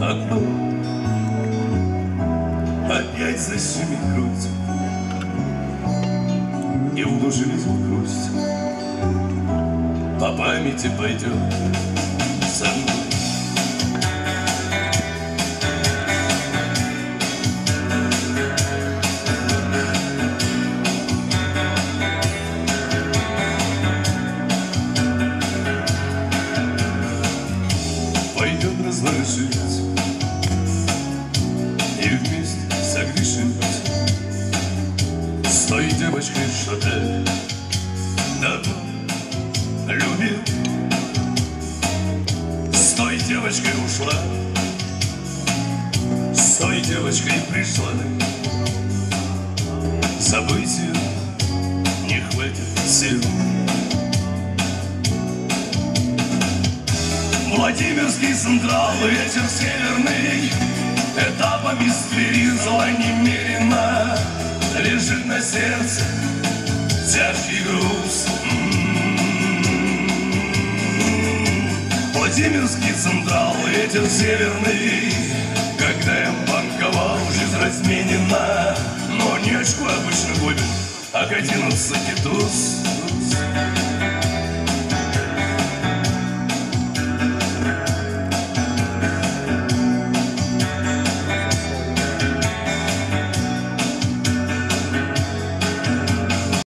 окно, опять защемит грудь, и в душе лезет грусть. По памяти пойдет со мной. Пойдем разложить и вместе согрешить с той девочкой, что ты давно любил. С той девочкой ушла, с той девочкой пришла. Забыть ее не хватит сил. Владимирский Централ, ветер северный, этапами с Твери зла немерено. Лежит на сердце тяжкий груз. Владимирский Централ, ветер северный, когда я банковал, жизнь разменена. Но не очко обычно губит, а к 11 туз.